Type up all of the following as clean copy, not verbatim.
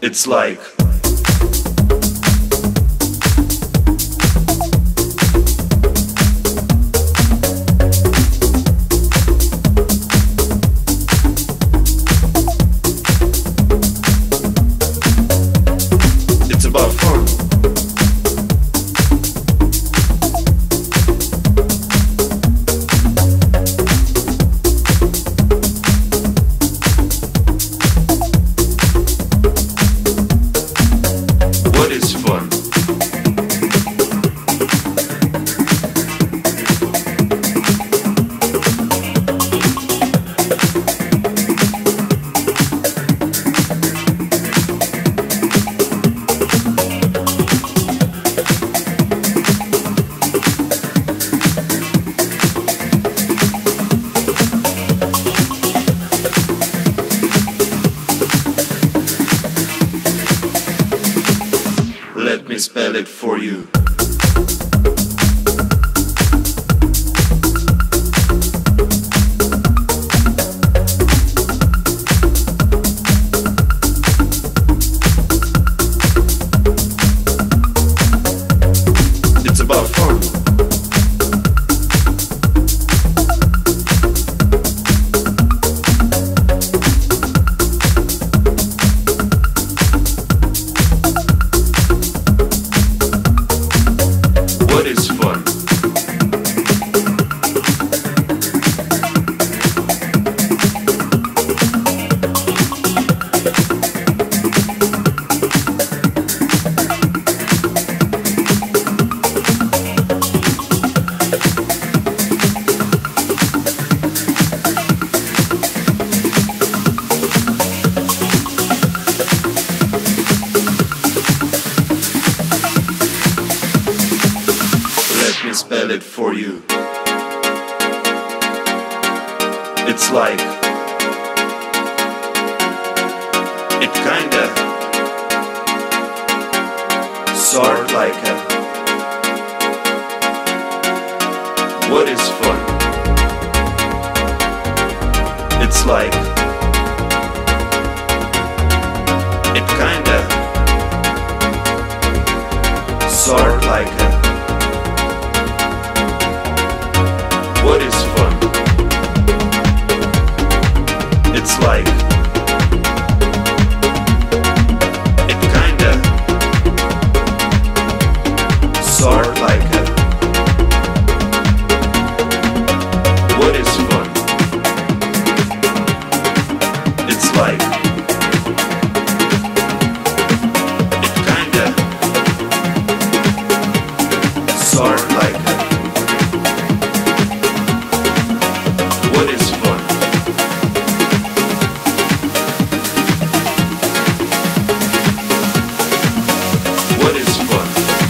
It's like it's about fun. What is fun? Let me spell it for you. It's about fun. What is fun? Let me spell it for you. It's like it kinda sort like a what is fun? It's like it kinda sort like a what is fun? It's like it kinda sort like a what is fun? It's like it kinda sort like a what is fun? What is fun?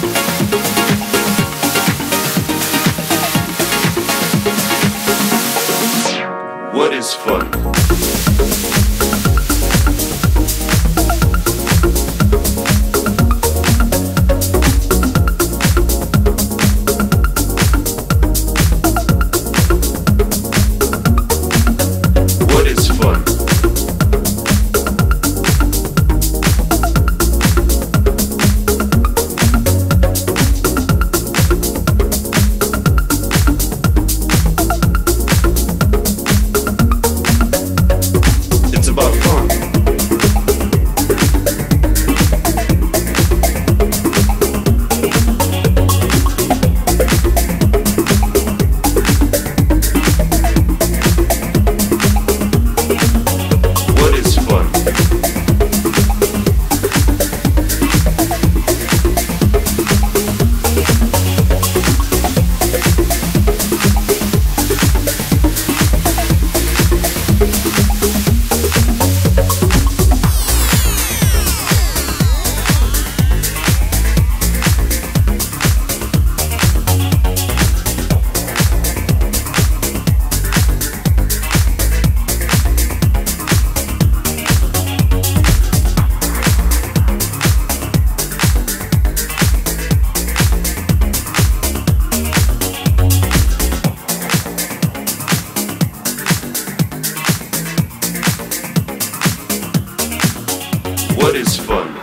What is fun? What is fun? It's about fun. is fun?